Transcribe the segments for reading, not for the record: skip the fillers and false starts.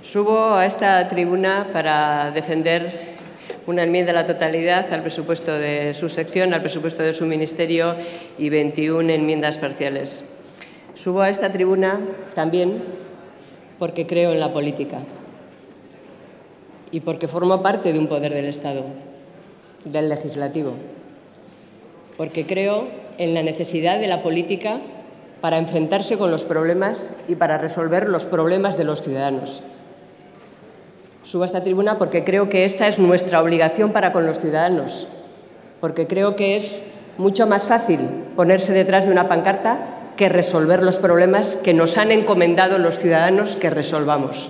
Subo a esta tribuna para defender una enmienda a la totalidad al presupuesto de su sección, al presupuesto de su ministerio y 21 enmiendas parciales. Subo a esta tribuna también porque creo en la política y porque formo parte de un poder del Estado, del legislativo, porque creo en la necesidad de la política para enfrentarse con los problemas y para resolver los problemas de los ciudadanos. Subo a esta tribuna porque creo que esta es nuestra obligación para con los ciudadanos, porque creo que es mucho más fácil ponerse detrás de una pancarta que resolver los problemas que nos han encomendado los ciudadanos que resolvamos.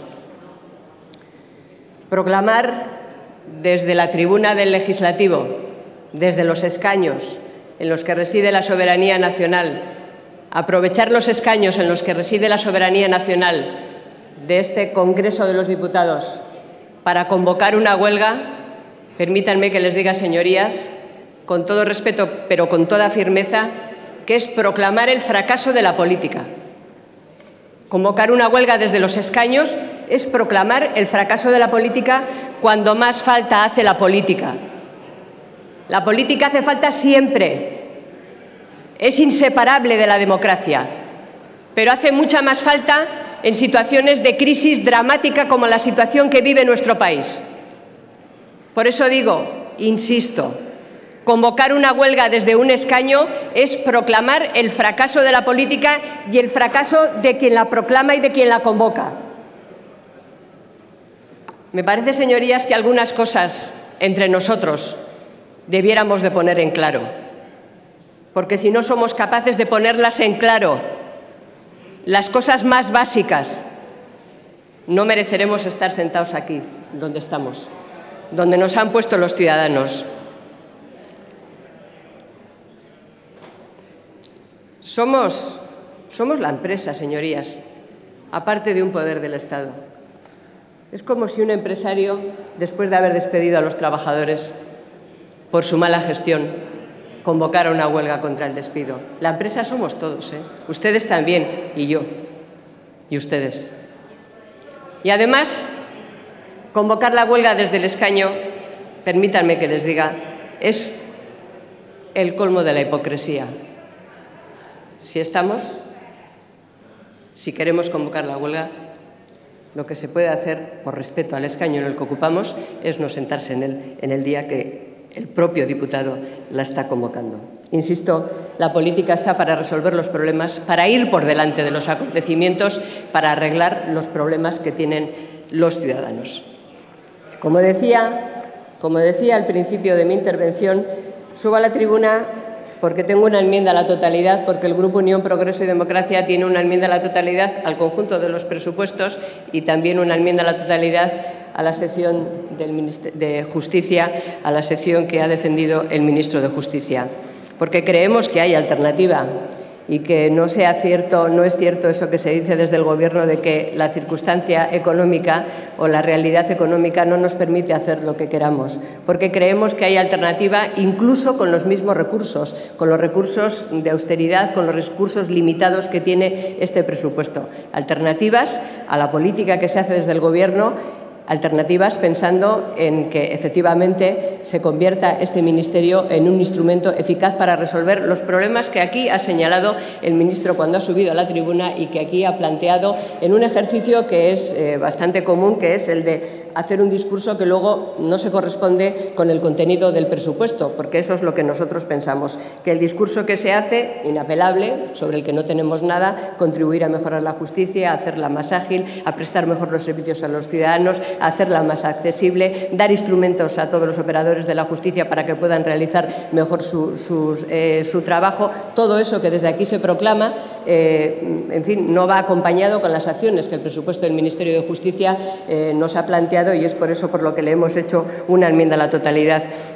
Proclamar desde la tribuna del Legislativo, desde los escaños en los que reside la soberanía nacional, aprovechar los escaños en los que reside la soberanía nacional de este Congreso de los Diputados para convocar una huelga, permítanme que les diga, señorías, con todo respeto, pero con toda firmeza, que es proclamar el fracaso de la política. Convocar una huelga desde los escaños es proclamar el fracaso de la política cuando más falta hace la política. La política hace falta siempre, es inseparable de la democracia, pero hace mucha más falta en situaciones de crisis dramática como la situación que vive nuestro país. Por eso digo, insisto, convocar una huelga desde un escaño es proclamar el fracaso de la política y el fracaso de quien la proclama y de quien la convoca. Me parece, señorías, que algunas cosas entre nosotros debiéramos de poner en claro, porque si no somos capaces de ponerlas en claro, las cosas más básicas, no mereceremos estar sentados aquí, donde estamos, donde nos han puesto los ciudadanos. Somos la empresa, señorías, aparte de un poder del Estado. Es como si un empresario, después de haber despedido a los trabajadores por su mala gestión, convocara una huelga contra el despido. La empresa somos todos, ustedes también, y yo, y ustedes. Y además, convocar la huelga desde el escaño, permítanme que les diga, es el colmo de la hipocresía. Si queremos convocar la huelga, lo que se puede hacer, por respeto al escaño en el que ocupamos, es no sentarse en el día que el propio diputado la está convocando. Insisto, la política está para resolver los problemas, para ir por delante de los acontecimientos, para arreglar los problemas que tienen los ciudadanos. Como decía al principio de mi intervención, subo a la tribuna porque tengo una enmienda a la totalidad, porque el Grupo Unión, Progreso y Democracia tiene una enmienda a la totalidad al conjunto de los presupuestos y también una enmienda a la totalidad a la sección de Justicia, a la sección que ha defendido el ministro de Justicia. Porque creemos que hay alternativa y que no es cierto eso que se dice desde el Gobierno de que la circunstancia económica o la realidad económica no nos permite hacer lo que queramos, porque creemos que hay alternativa incluso con los mismos recursos, con los recursos de austeridad, con los recursos limitados que tiene este presupuesto. Alternativas a la política que se hace desde el Gobierno, alternativas pensando en que efectivamente se convierta este ministerio en un instrumento eficaz para resolver los problemas que aquí ha señalado el ministro cuando ha subido a la tribuna y que aquí ha planteado en un ejercicio que es bastante común, que es el de hacer un discurso que luego no se corresponde con el contenido del presupuesto, porque eso es lo que nosotros pensamos, que el discurso que se hace, inapelable, sobre el que no tenemos nada, contribuir a mejorar la justicia, a hacerla más ágil, a prestar mejor los servicios a los ciudadanos, a hacerla más accesible, dar instrumentos a todos los operadores de la justicia para que puedan realizar mejor su trabajo. Todo eso que desde aquí se proclama, en fin, no va acompañado con las acciones que el presupuesto del Ministerio de Justicia nos ha planteado y es por eso por lo que le hemos hecho una enmienda a la totalidad.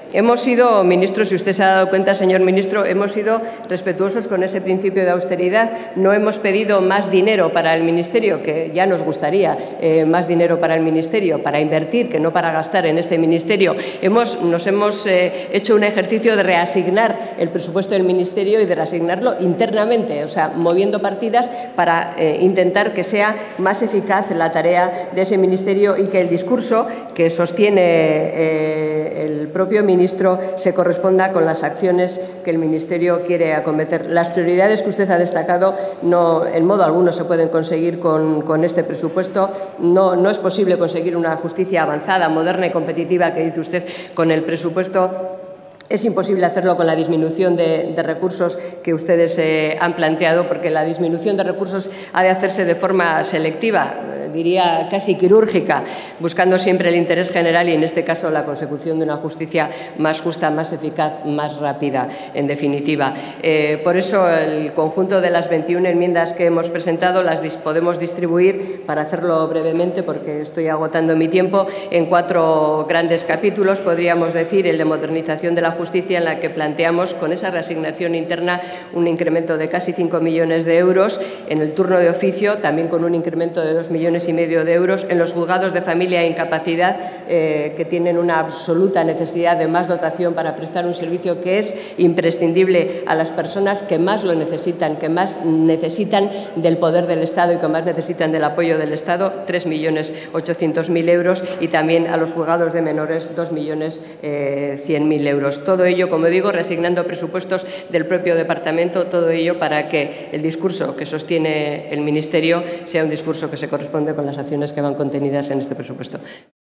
hemos sido, ministro, si usted se ha dado cuenta, señor ministro, hemos sido respetuosos con ese principio de austeridad. No hemos pedido más dinero para el Ministerio, que ya nos gustaría más dinero para el Ministerio, para invertir, que no para gastar en este Ministerio. Nos hemos hecho un ejercicio de reasignar el presupuesto del Ministerio y de reasignarlo internamente, o sea, moviendo partidas para intentar que sea más eficaz la tarea de ese Ministerio y que el discurso que sostiene el propio ministro se corresponda con las acciones que el Ministerio quiere acometer. Las prioridades que usted ha destacado no, en modo alguno, se pueden conseguir con este presupuesto. No es posible conseguir una justicia avanzada, moderna y competitiva que dice usted con el presupuesto. Es imposible hacerlo con la disminución de recursos que ustedes han planteado, porque la disminución de recursos ha de hacerse de forma selectiva, diría casi quirúrgica, buscando siempre el interés general y, en este caso, la consecución de una justicia más justa, más eficaz, más rápida, en definitiva. Por eso, el conjunto de las 21 enmiendas que hemos presentado las podemos distribuir, para hacerlo brevemente, porque estoy agotando mi tiempo, en 4 grandes capítulos. Podríamos decir el de modernización de la justicia, en la que planteamos, con esa reasignación interna, un incremento de casi 5 millones de euros en el turno de oficio, también con un incremento de 2,5 millones de euros en los juzgados de familia e incapacidad, que tienen una absoluta necesidad de más dotación para prestar un servicio que es imprescindible a las personas que más lo necesitan, que más necesitan del poder del Estado y que más necesitan del apoyo del Estado, 3,8 millones euros, y también a los juzgados de menores, 2,1 millones euros. Todo ello, como digo, reasignando presupuestos del propio departamento, todo ello para que el discurso que sostiene el Ministerio sea un discurso que se corresponde con las acciones que van contenidas en este presupuesto.